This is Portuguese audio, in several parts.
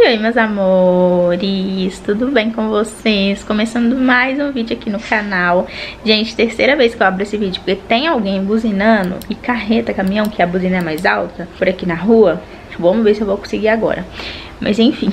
Oi, meus amores, tudo bem com vocês? Começando mais um vídeo aqui no canal. Gente, terceira vez que eu abro esse vídeo, porque tem alguém buzinando e carreta, caminhão, que a buzina é mais alta, por aqui na rua. Vamos ver se eu vou conseguir agora. Mas enfim,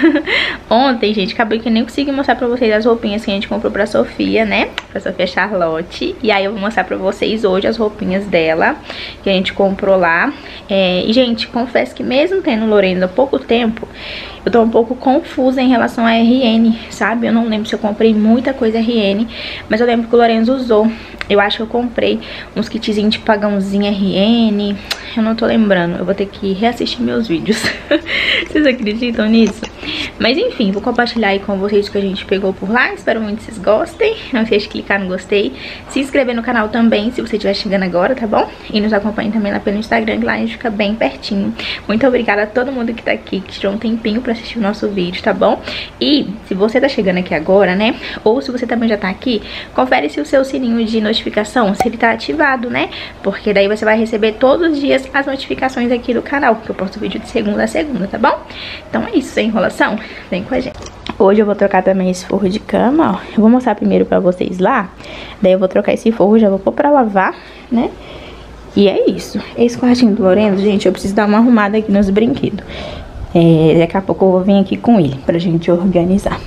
ontem, gente, acabei que nem consegui mostrar pra vocês as roupinhas que a gente comprou pra Sofia, né? Pra Sofia Charlotte. E aí eu vou mostrar pra vocês hoje as roupinhas dela, que a gente comprou lá. E, gente, confesso que mesmo tendo Lorenzo há pouco tempo, eu tô um pouco confusa em relação a RN, sabe? Eu não lembro se eu comprei muita coisa RN, mas eu lembro que o Lorenzo usou. Eu acho que eu comprei uns kitzinhos de pagãozinho RN, eu não tô lembrando. Eu vou ter que reassistir meus vídeos. Vocês acreditam nisso? Mas enfim, vou compartilhar aí com vocês o que a gente pegou por lá. Espero muito que vocês gostem. Não esqueça de clicar no gostei, se inscrever no canal também, se você estiver chegando agora, tá bom? E nos acompanhe também lá pelo Instagram, que lá a gente fica bem pertinho. Muito obrigada a todo mundo que tá aqui, que tirou um tempinho pra assistir o nosso vídeo, tá bom? E se você tá chegando aqui agora, né? Ou se você também já tá aqui, confere se o seu sininho de notificação, se ele tá ativado, né? Porque daí você vai receber todos os dias as notificações aqui do canal, porque eu posto vídeo de segunda a segunda, tá bom? Então é isso, sem enrolação, vem com a gente. Hoje eu vou trocar também esse forro de cama, ó. Eu vou mostrar primeiro pra vocês lá, daí eu vou trocar esse forro, já vou pôr pra lavar, né? E é isso. Esse quartinho do Lorenzo, gente, eu preciso dar uma arrumada aqui nos brinquedos. Daqui a pouco eu vou vir aqui com ele pra gente organizar.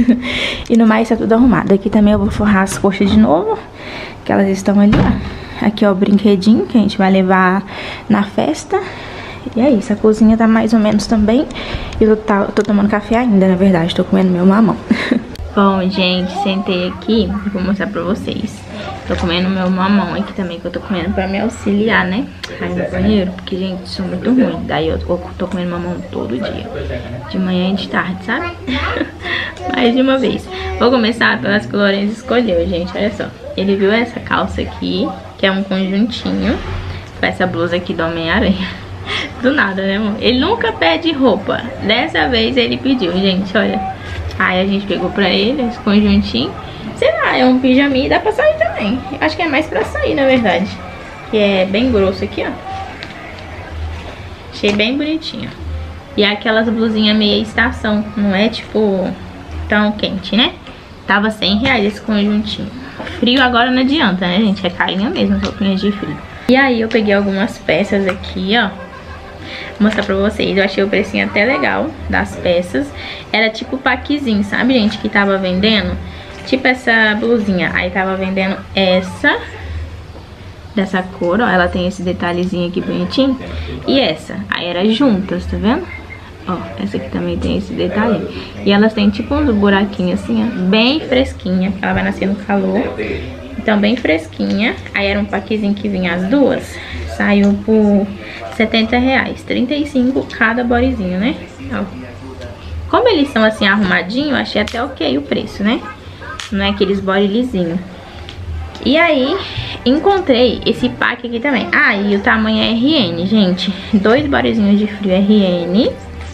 E no mais tá tudo arrumado. Aqui também eu vou forrar as coxas de novo, que elas estão ali, ó. Aqui ó, o brinquedinho que a gente vai levar na festa. E é isso, a cozinha tá mais ou menos também. Eu tô tomando café ainda, na verdade, tô comendo meu mamão. Bom, gente, sentei aqui, vou mostrar pra vocês. Tô comendo meu mamão aqui também, que eu tô comendo pra me auxiliar, né? Aí no banheiro, porque, gente, sou muito ruim. Daí eu tô comendo mamão todo dia, de manhã e de tarde, sabe? Mais de uma vez. Vou começar pelas que o Lorenzo escolheu, gente, olha só. Ele viu essa calça aqui, que é um conjuntinho, com essa blusa aqui do Homem-Aranha. Do nada, né, amor? Ele nunca pede roupa. Dessa vez ele pediu, gente, olha. Aí a gente pegou pra ele esse conjuntinho. Sei lá, é um pijaminha e dá pra sair também. Acho que é mais pra sair, na verdade. Que é bem grosso aqui, ó. Achei bem bonitinho. E é aquelas blusinhas meia estação. Não é, tipo, tão quente, né? Tava R$100 esse conjuntinho. Frio agora não adianta, né, gente? É carinha mesmo, roupinha de frio. E aí eu peguei algumas peças aqui, ó. Vou mostrar pra vocês. Eu achei o precinho até legal das peças. Era tipo paquezinho, sabe, gente? Que tava vendendo. Tipo essa blusinha. Aí tava vendendo essa. Dessa cor, ó. Ela tem esse detalhezinho aqui bonitinho. E essa. Aí era juntas, tá vendo? Ó, essa aqui também tem esse detalhe. E elas têm tipo uns buraquinhos assim, ó. Bem fresquinha. Ela vai nascer no calor. Então bem fresquinha. Aí era um paquezinho que vinha as duas. Saiu por R$70. 35 cada bodyzinho, né? Ó. Como eles são assim arrumadinhos, eu achei até ok o preço, né? Não é aqueles body lisinho. E aí, encontrei esse pack aqui também. Ah, e o tamanho é RN, gente. 2 bodyzinhos de frio RN.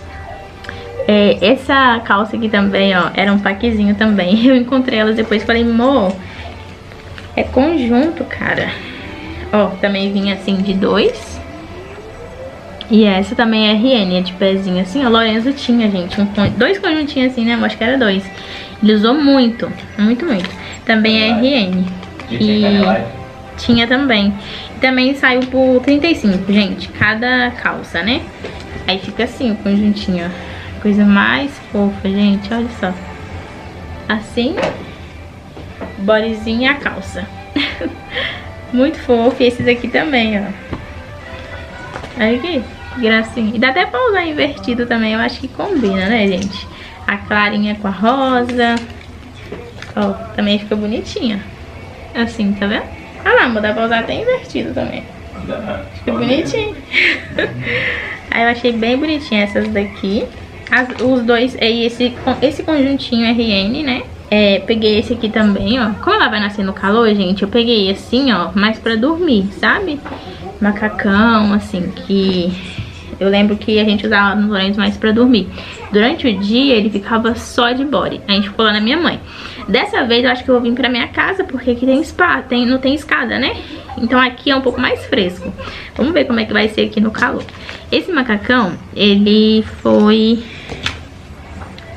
Essa calça aqui também, ó, era um packzinho também. Eu encontrei elas depois e falei, amor, é conjunto, cara. Ó, também vinha assim de 2. E essa também é RN, é de pezinho assim. O Lorenzo tinha, gente, dois conjuntinhos assim, né? Eu acho que era 2. Ele usou muito, muito, muito. Também é RN. E tinha também. E também saiu por 35, gente, cada calça, né? Aí fica assim o conjuntinho, ó. Coisa mais fofa, gente, olha só. Assim, bodyzinho e a calça. Muito fofo. E esses aqui também, ó. Olha aqui, gracinha. E dá até pra usar invertido também, eu acho que combina, né, gente? A clarinha com a rosa. Ó, também fica bonitinha. Assim, tá vendo? Ah lá, dá pra usar até invertido também. Fica bonitinho. Aí eu achei bem bonitinha essas daqui. Os dois, esse conjuntinho RN, né? Peguei esse aqui também, ó. Como ela vai nascer no calor, gente, eu peguei assim, ó, mais pra dormir, sabe? Macacão, assim, que eu lembro que a gente usava no Lorenzo mais pra dormir. Durante o dia ele ficava só de body. A gente ficou lá na minha mãe. Dessa vez eu acho que eu vou vir pra minha casa, porque aqui tem spa, não tem escada, né? Então aqui é um pouco mais fresco. Vamos ver como é que vai ser aqui no calor. Esse macacão, ele foi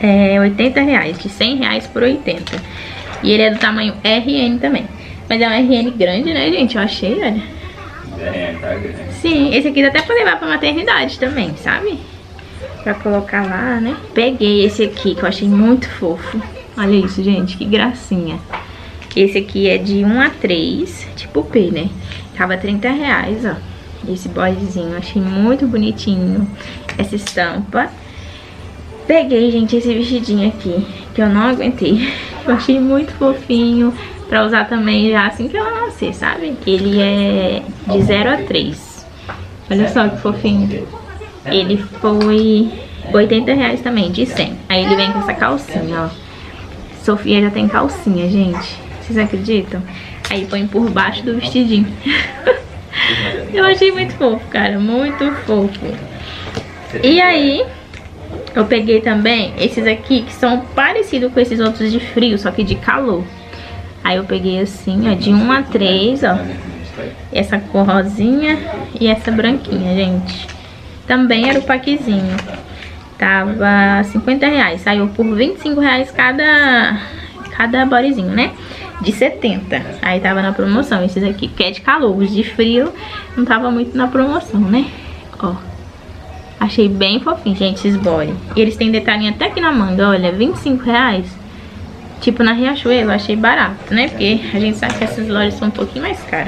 R$80, de R$100 por 80. E ele é do tamanho RN também. Mas é um RN grande, né, gente? Eu achei, olha. RN tá grande. Sim, esse aqui dá até pra levar pra maternidade também, sabe? Pra colocar lá, né? Peguei esse aqui, que eu achei muito fofo. Olha isso, gente, que gracinha. Esse aqui é de 1 a 3, tipo P, né? Tava R$30, ó. Esse bodezinho, achei muito bonitinho. Essa estampa. Peguei, gente, esse vestidinho aqui, que eu não aguentei. Eu achei muito fofinho, pra usar também já assim que ela nascer, sabe? Ele é de 0 a 3. Olha só que fofinho. Ele foi R$80 também, de 100. Aí ele vem com essa calcinha, ó. Sofia já tem calcinha, gente. Vocês acreditam? Aí põe por baixo do vestidinho. Eu achei muito fofo, cara. Muito fofo. E aí, eu peguei também esses aqui, que são parecidos com esses outros de frio, só que de calor. Aí eu peguei assim, ó, de 1 a 3, ó. Essa cor rosinha e essa branquinha, gente. Também era o paquezinho. Tava R$50. Saiu por R$25 cada bodyzinho, né? De 70. Aí tava na promoção esses aqui, que é de calor. Os de frio não tava muito na promoção, né? Ó. Achei bem fofinho, gente, esses body. E eles têm detalhinho até aqui na manga, olha, R$25. Tipo na Riachuelo, eu achei barato, né? Porque a gente sabe que essas lojas são um pouquinho mais caras.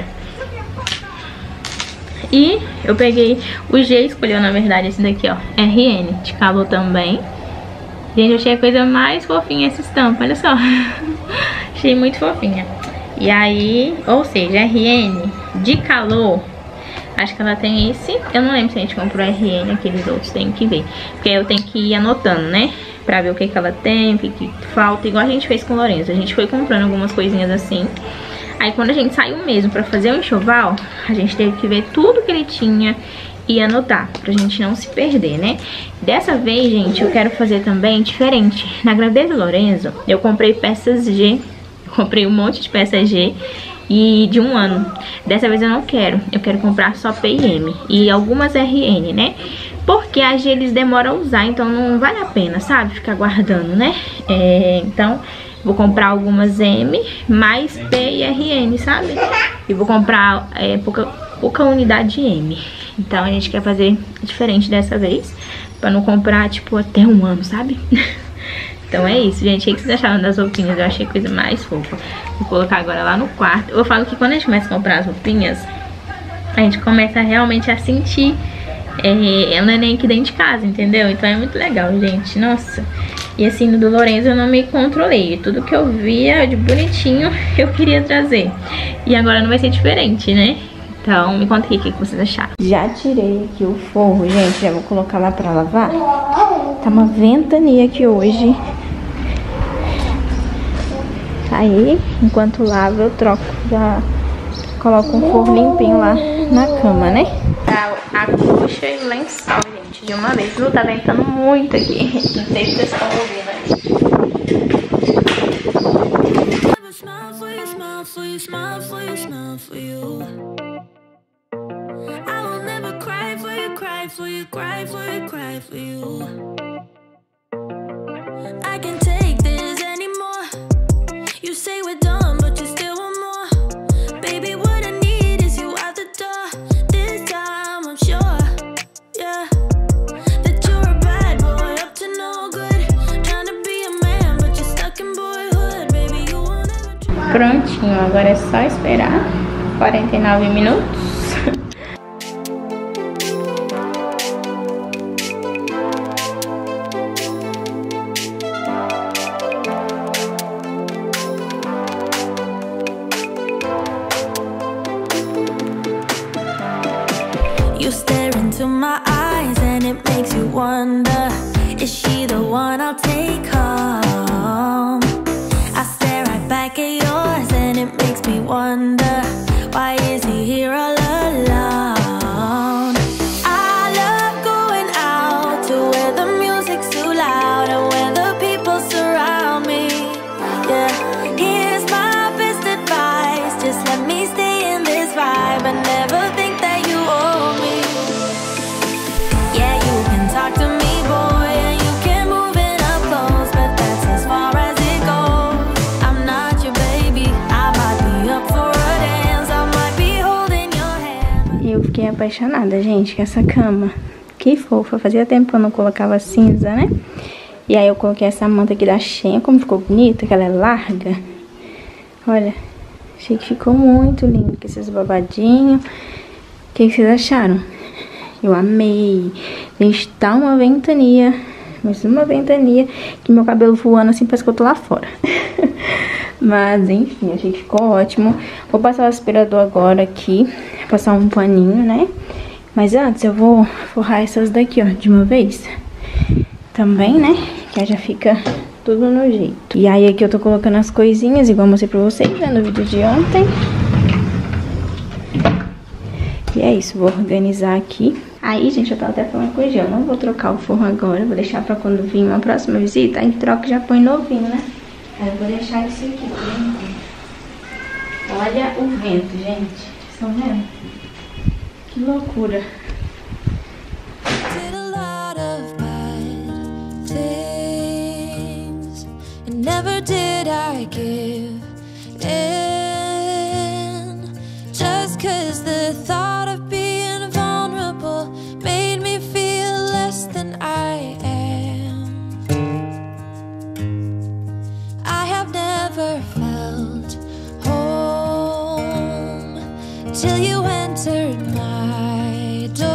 E eu peguei, o G escolheu na verdade esse daqui, ó, RN, de calor também. Gente, eu achei a coisa mais fofinha essa estampa, olha só. Achei muito fofinha. E aí, ou seja, RN de calor, acho que ela tem esse. Eu não lembro se a gente comprou RN, aqueles outros, tem que ver. Porque eu tenho que ir anotando, né? Pra ver o que ela tem, o que falta. Igual a gente fez com o Lorenzo. A gente foi comprando algumas coisinhas assim. Aí quando a gente saiu mesmo pra fazer o enxoval, a gente teve que ver tudo que ele tinha e anotar, pra gente não se perder, né? Dessa vez, gente, eu quero fazer também diferente. Na gravidez do Lorenzo, eu comprei peças G. Eu comprei um monte de peças G e de 1 ano. Dessa vez eu não quero. Eu quero comprar só P e M. E algumas RN, né? Porque a G eles demoram a usar, então não vale a pena, sabe? Ficar guardando, né? Então, vou comprar algumas M, mais P e RN, sabe? E vou comprar pouca unidade de M. Então, a gente quer fazer diferente dessa vez. Pra não comprar, tipo, até 1 ano, sabe? Então é isso, gente. O que vocês acharam das roupinhas? Eu achei a coisa mais fofa. Vou colocar agora lá no quarto. Eu falo que quando a gente começa a comprar as roupinhas, a gente começa realmente a sentir o neném aqui dentro de casa, entendeu? Então é muito legal, gente. Nossa. E assim, no do Lorenzo eu não me controlei. Tudo que eu via de bonitinho, eu queria trazer. E agora não vai ser diferente, né? Então, me conta aqui o que vocês acharam. Já tirei aqui o forro, gente. Já vou colocar lá pra lavar. Tá uma ventania aqui hoje. Aí, enquanto lavo, eu troco. Já coloco um forro limpinho lá na cama, né? Tá a coxa e o lençol, gente, de uma vez. Não tá ventando muito aqui. Não sei se vocês estão ouvindo I can take this anymore. You say we're done, but you still want more. Baby, what I need is you out the door. This time I'm sure, yeah, that you're a bad boy, up to no good. Trying to be a man, but you're stuck in boyhood. Baby, you won't ever. Prontinho, agora é só esperar 49 minutos. You stare into my eyes and it makes you wonder, is she the one I'll take home? I stare right back at yours and it makes me wonder, why is he here all alone? I love going out to where the music's too loud and where the people surround me. Yeah, here's my best advice, just let me stay in this vibe and never think that you owe me. Yeah, you can talk to me, boy, and you can move in up close, apaixonada, gente, com essa cama. Que fofa. Fazia tempo que eu não colocava cinza, né? E aí eu coloquei essa manta aqui da Shein. Como ficou bonita, que ela é larga. Olha, achei que ficou muito lindo com esses babadinhos. O que vocês acharam? Eu amei. Gente, tá uma ventania. Mas uma ventania que meu cabelo voando assim, parece que eu tô lá fora. Mas, enfim, achei que ficou ótimo. Vou passar o aspirador agora aqui. Passar um paninho, né? Mas antes eu vou forrar essas daqui, ó, de uma vez. Também, né? Que já fica tudo no jeito. E aí aqui eu tô colocando as coisinhas, igual eu mostrei pra vocês, né, no vídeo de ontem. E é isso, vou organizar aqui. Aí, gente, eu tava até falando com o Gil, eu não vou trocar o forro agora, vou deixar pra quando vir uma próxima visita, aí troca e já põe novinho, né? Aí eu vou deixar isso aqui, olha o vento, gente. Vocês estão vendo? Que loucura. Never did I give in, just 'cause the thought of being vulnerable made me feel less than I am. I have never felt home till you entered my door,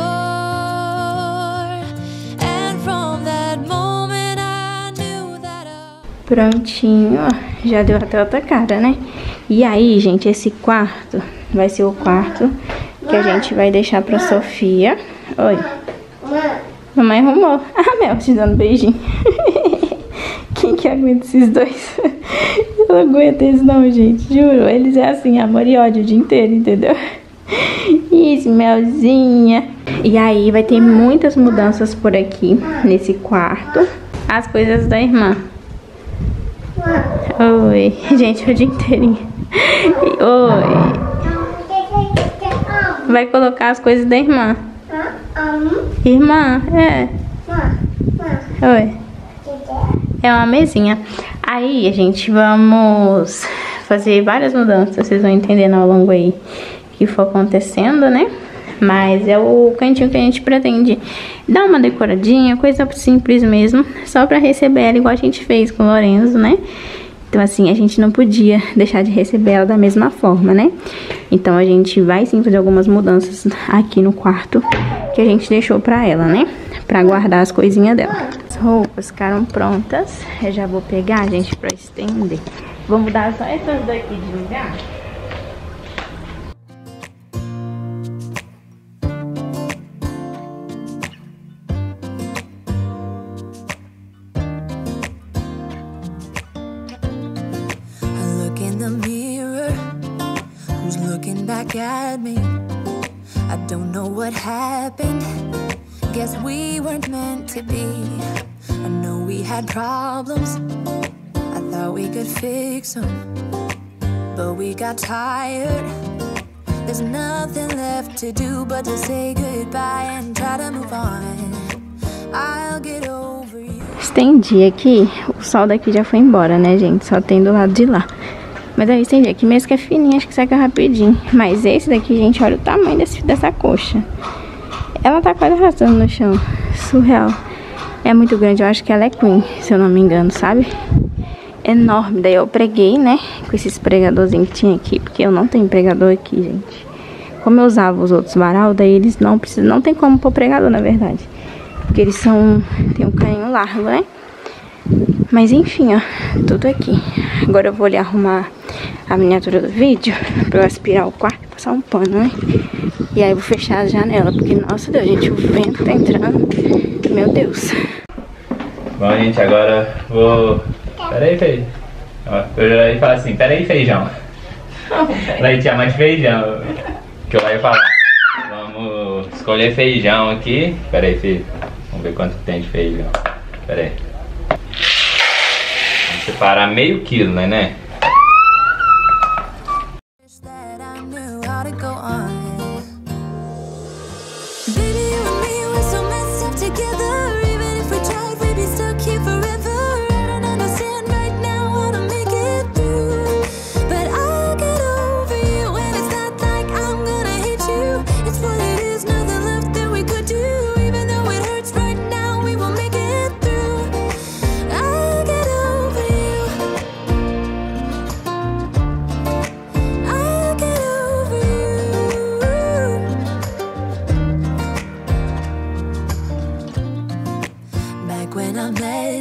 and from that moment I knew that Prontinho, ó, já deu até outra cara, né? E aí, gente, esse quarto vai ser o quarto que a gente vai deixar pra Sofia. Oi. Mamãe arrumou. Ah, Mel, te dando beijinho. Quem que aguenta esses dois? Eu não aguento eles não, gente, juro. Eles é assim, amor e ódio o dia inteiro, entendeu? Isso, Melzinha. E aí vai ter muitas mudanças por aqui, nesse quarto. As coisas da irmã. Oi, gente, o dia inteirinho. Oi. Vai colocar as coisas da irmã. Irmã, é. Oi. É uma mesinha. Aí, gente, vamos fazer várias mudanças. Vocês vão entendendo ao longo aí que for acontecendo, né? Mas é o cantinho que a gente pretende dar uma decoradinha, coisa simples mesmo, só pra receber ela igual a gente fez com o Lorenzo, né? Então assim, a gente não podia deixar de receber ela da mesma forma, né? Então a gente vai sim fazer algumas mudanças aqui no quarto que a gente deixou pra ela, né? Pra guardar as coisinhas dela. As roupas ficaram prontas, eu já vou pegar, gente, pra estender. Vou mudar só essas daqui de lugar. Back at me, I don't know what happened. Guess we weren't meant to be. I know we had problems, I thought we could fix them, but we got tired. There's nothing left to do but to say goodbye and try to move on. I'll get over you. Estendi aqui, o sol daqui já foi embora, né, gente? Só tem do lado de lá. Mas aí estendi aqui mesmo que é fininho, acho que seca rapidinho. Mas esse daqui, gente, olha o tamanho dessa coxa. Ela tá quase arrastando no chão. Surreal. É muito grande, eu acho que ela é queen, se eu não me engano, sabe? Enorme. Daí eu preguei, né, com esses pregadorzinhos que tinha aqui, porque eu não tenho pregador aqui, gente. Como eu usava os outros varal, daí eles não precisam, não tem como pôr pregador, na verdade. Porque eles tem um caninho largo, né? Mas enfim, ó, tudo aqui. Agora eu vou ali arrumar a miniatura do vídeo pra eu aspirar o quarto e passar um pano, né? E aí eu vou fechar a janela, porque, nossa Deus, gente, o vento tá entrando. Meu Deus. Bom, gente, agora vou... Peraí, feijão. Eu já ia falar assim, peraí, feijão. Leite chama de feijão. Que eu ia falar. Vamos escolher feijão aqui. Peraí, filho. Vamos ver quanto tem de feijão. Peraí. Vamos separar meio quilo, né? It's what it is now.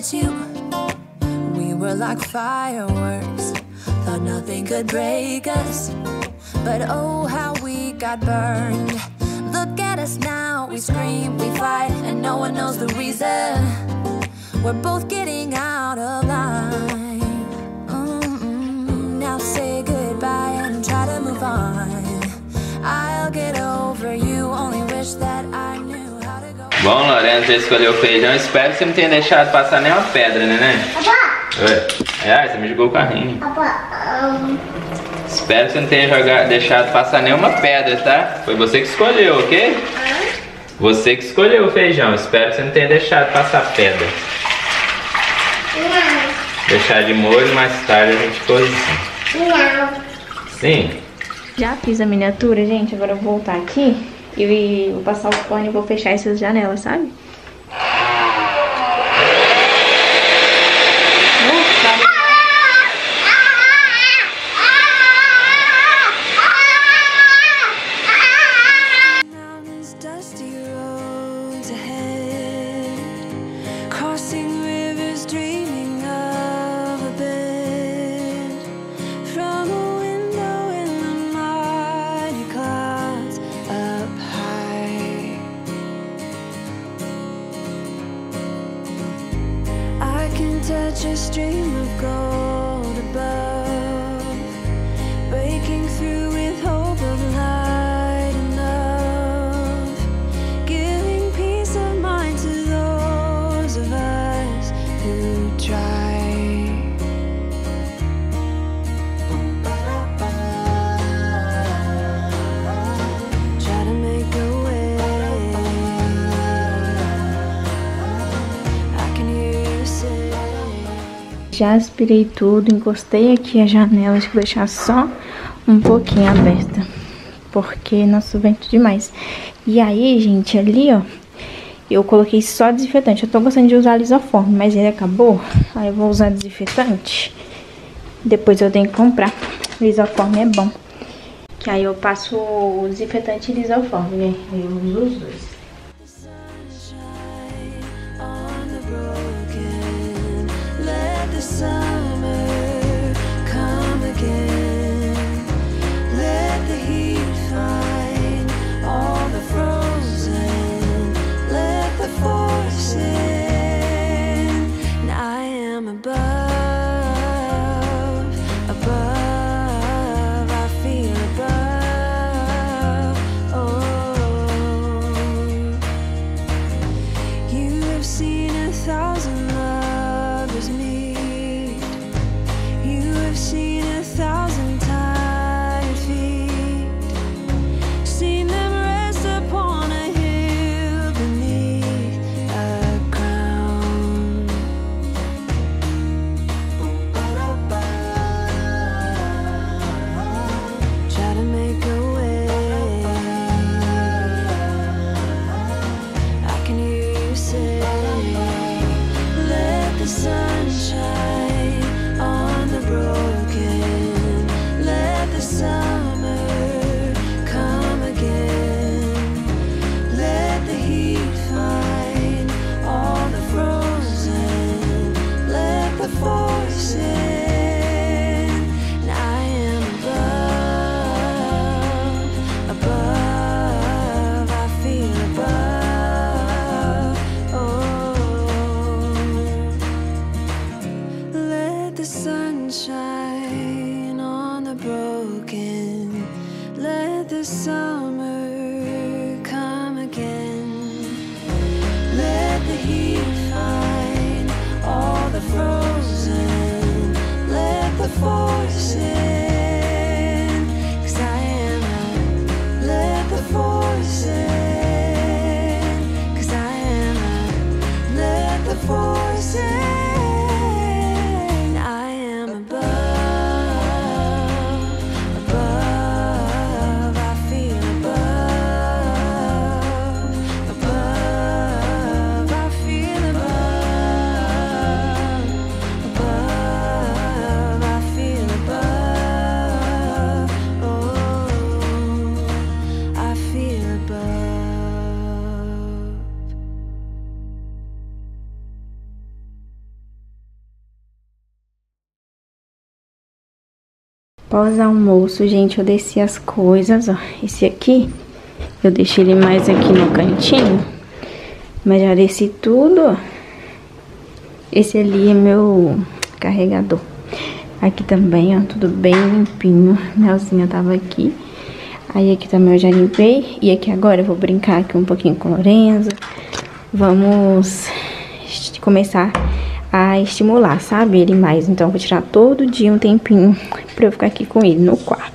it's you. We were like fireworks, thought nothing could break us, but oh how we got burned. Look at us now, we scream, we fight, and no one knows the reason. We're both getting out of line. Now say goodbye and try to move on. I'll get over you, only wish that I knew how to go. Bom, Lorenzo já escolheu o feijão. Espero que você não tenha deixado passar nenhuma pedra, né? Papá! Oi. Você me jogou o carrinho. Papá, Espero que você não tenha deixado passar nenhuma pedra, tá? Foi você que escolheu, ok? Você que escolheu o feijão. Espero que você não tenha deixado passar pedra. não. Deixar de molho, mais tarde a gente cozinha. Não. Sim. Já fiz a miniatura, gente. Agora eu vou voltar aqui e vou passar o pano e vou fechar essas janelas, sabe? Mountains, dusty roads ahead, crossing rivers, dreaming of a bed, from a window in the mighty clouds up high. I can touch a stream of gold above, breaking through with hope of light and love, giving peace of mind to those of us who try. Try to make a way. I can hear you say. Já aspirei tudo, encostei aqui a janela, acho que vou deixar só um pouquinho aberta, porque nossa, vento demais. E aí, gente, ali, ó, eu coloquei só desinfetante. Eu tô gostando de usar lisoforme, mas ele acabou, aí eu vou usar desinfetante. Depois eu tenho que comprar. Lisoforme é bom, que aí eu passo o desinfetante e lisoforme, né? Eu uso os dois. Sunshine on the broken. Let the summer come again. Let the heat find all the frozen. Let the force in. And I am above, above. I feel above. Oh. You have seen 1,000 lovers meet. You have seen 1,000 tired feet. Seen them rest upon a hill beneath a crown. Try to make a way. I can hear you say, let the sun shine on the broken. Let the summer come again. Let the heat find all the frozen. Let the force in. And I am above, above. I feel above. Oh, let the sun shine on the broken. Let the summer come again. Let the heat find all the frozen. Let the force in. 'Cause I am a, let the force in. 'Cause I am a, let the force in. I am above, above. I feel above, above. I feel above, above. I feel above. Pós-almoço, gente, eu desci as coisas, ó. Esse aqui, eu deixei ele mais aqui no cantinho, mas já desci tudo, ó. Esse ali é meu carregador. Aqui também, ó, tudo bem limpinho. Melzinha tava aqui. Aí aqui também eu já limpei. E aqui agora eu vou brincar aqui um pouquinho com o Lorenzo. Vamos começar a estimular, sabe, ele mais. Então eu vou tirar todo dia um tempinho pra eu ficar aqui com ele no quarto.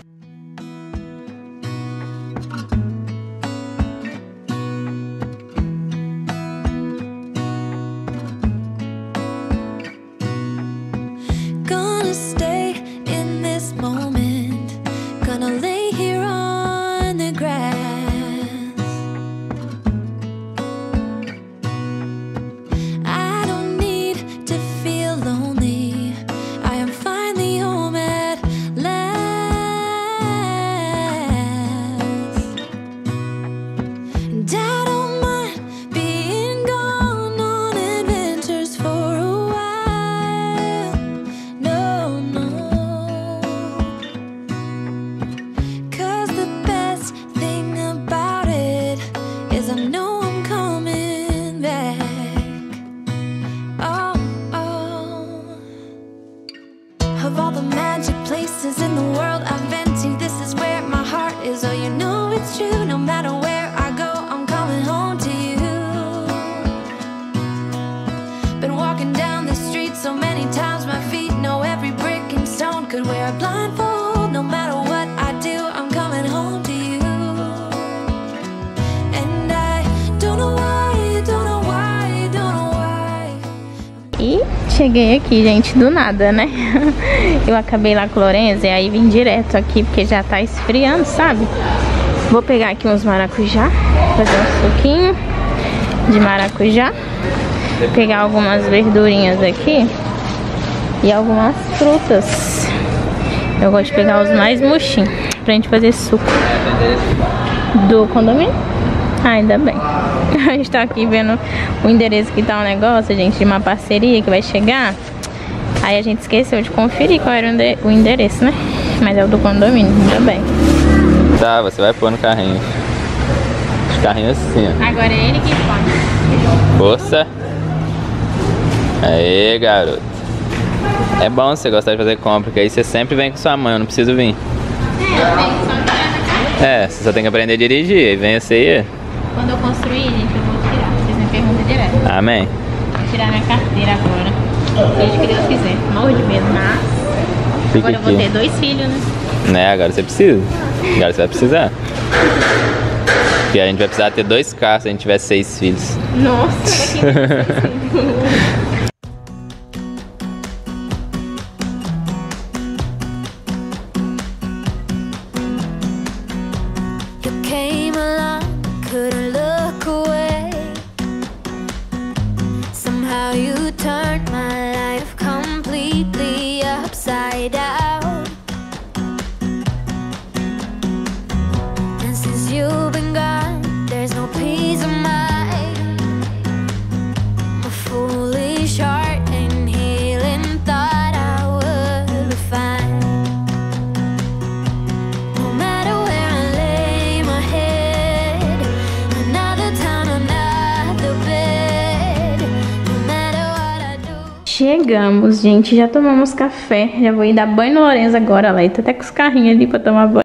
Of all the magic places in the world I've been to, this is where my heart is. Oh, you know it's true. No matter where I go, I'm coming home to you. Been walking down the street so many times, my feet know every brick and stone. Could wear a blindfold. No matter what I do, I'm coming home to you. And I don't know why, don't know why, don't know why. E cheguei aqui, gente, do nada, né? Eu acabei lá com o Lorenzo e aí vim direto aqui porque já tá esfriando, sabe? Vou pegar aqui uns maracujá, fazer um suquinho de maracujá. Pegar algumas verdurinhas aqui e algumas frutas. Eu gosto de pegar os mais murchinhos pra gente fazer suco. Do condomínio? Ah, ainda bem. A gente tá aqui vendo o endereço que tá o negócio, gente, de uma parceria que vai chegar. Aí a gente esqueceu de conferir qual era o endereço, né? Mas é o do condomínio, ainda bem. Tá, você vai pôr no carrinho. Os carrinhos assim, ó. Agora é ele que põe. Força. Aê, garoto. É bom você gostar de fazer compra, porque aí você sempre vem com sua mãe, eu não preciso vir. Você só tem que aprender a dirigir, aí vem você aí. Quando eu construir, gente, eu vou tirar. Vocês me perguntam direto. Amém. Vou tirar minha carteira agora. Seja que Deus quiser. Morro de medo, mas Fica agora eu vou aqui. ter 2 filhos, né? Né, agora você precisa. Agora você vai precisar. Porque a gente vai precisar ter 2 carros se a gente tiver 6 filhos. Nossa, que You came along, couldn't look away. Somehow you turned my life completely upside down. And since you've been gone, there's no peace of mind. My foolish heart and healing thought I would be fine. No matter where I lay my head, another town, another bed. No matter what I do. Chegamos, gente, já tomamos café. Já vou ir dar banho no Lorenzo agora, lá. Ele tá até com os carrinhos ali pra tomar banho.